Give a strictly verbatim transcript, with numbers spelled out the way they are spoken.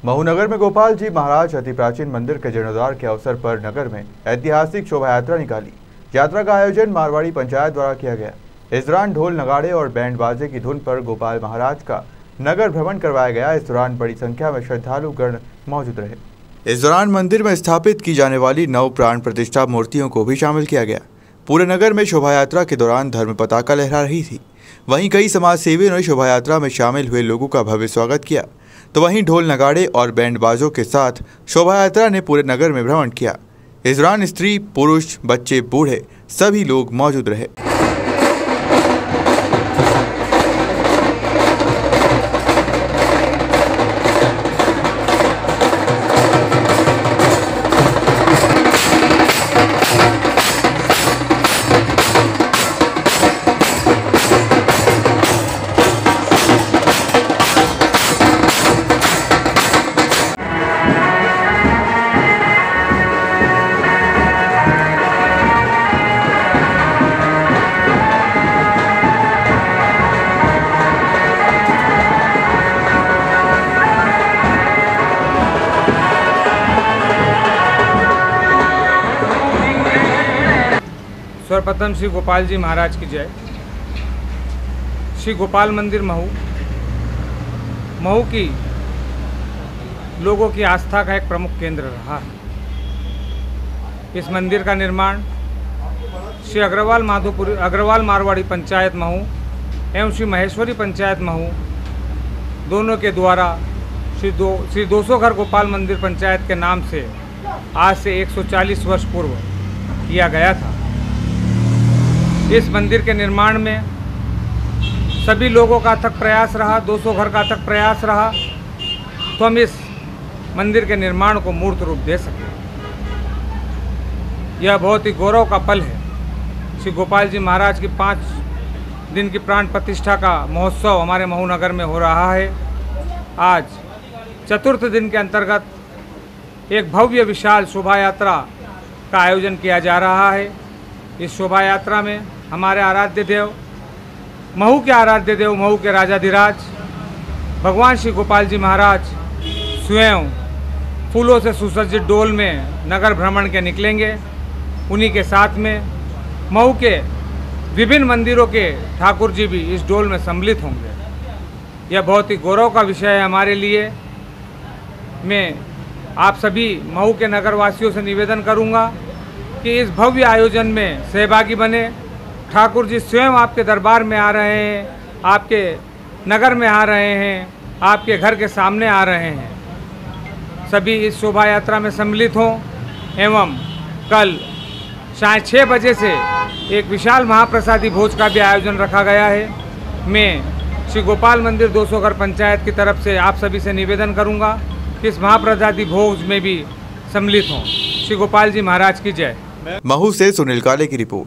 महू नगर में गोपाल जी महाराज अति प्राचीन मंदिर के जीर्णोद्धार के अवसर पर नगर में ऐतिहासिक शोभा यात्रा निकाली। यात्रा का आयोजन मारवाड़ी पंचायत द्वारा किया गया। इस दौरान ढोल नगाड़े और बैंड बाजे की धुन पर गोपाल महाराज का नगर भ्रमण करवाया गया। इस दौरान बड़ी संख्या में श्रद्धालु गण मौजूद रहे। इस दौरान मंदिर में स्थापित की जाने वाली नव प्राण प्रतिष्ठा मूर्तियों को भी शामिल किया गया। पूरे नगर में शोभा यात्रा के दौरान धर्म पताका लहरा रही थी। वहीं कई समाज सेवियों ने शोभा यात्रा में शामिल हुए लोगों का भव्य स्वागत किया, तो वहीं ढोल नगाड़े और बैंड बाजों के साथ शोभा यात्रा ने पूरे नगर में भ्रमण किया। इस दौरान स्त्री, पुरुष, बच्चे, बूढ़े सभी लोग मौजूद रहे। सर्वप्रथम श्री गोपाल जी महाराज की जय। श्री गोपाल मंदिर महू महू की लोगों की आस्था का एक प्रमुख केंद्र रहा है। इस मंदिर का निर्माण श्री अग्रवाल माधोपुरी अग्रवाल मारवाड़ी पंचायत महू एवं श्री महेश्वरी पंचायत महू दोनों के द्वारा श्री दो श्री दो सौ घर गोपाल मंदिर पंचायत के नाम से आज से एक सौ चालीस वर्ष पूर्व किया गया था। इस मंदिर के निर्माण में सभी लोगों का अथक प्रयास रहा, दो सौ घर का अथक प्रयास रहा, तो हम इस मंदिर के निर्माण को मूर्त रूप दे सके। यह बहुत ही गौरव का पल है। श्री गोपाल जी महाराज की पाँच दिन की प्राण प्रतिष्ठा का महोत्सव हमारे महू नगर में हो रहा है। आज चतुर्थ दिन के अंतर्गत एक भव्य विशाल शोभा यात्रा का आयोजन किया जा रहा है। इस शोभा यात्रा में हमारे आराध्य देव महू के आराध्य देव महू के राजाधिराज भगवान श्री गोपाल जी महाराज स्वयं फूलों से सुसज्जित डोल में नगर भ्रमण के निकलेंगे। उन्हीं के साथ में महू के विभिन्न मंदिरों के ठाकुर जी भी इस डोल में सम्मिलित होंगे। यह बहुत ही गौरव का विषय है हमारे लिए। मैं आप सभी महू के नगरवासियों से निवेदन करूंगा कि इस भव्य आयोजन में सहभागी बने। ठाकुर जी स्वयं आपके दरबार में आ रहे हैं, आपके नगर में आ रहे हैं, आपके घर के सामने आ रहे हैं। सभी इस शोभा यात्रा में सम्मिलित हों एवं कल साढ़े छः बजे से एक विशाल महाप्रसादी भोज का भी आयोजन रखा गया है। मैं श्री गोपाल मंदिर दो सौ घर पंचायत की तरफ से आप सभी से निवेदन करूंगा कि इस महाप्रसादी भोज में भी सम्मिलित हों। श्री गोपाल जी महाराज की जय। महू से सुनील काले की रिपोर्ट।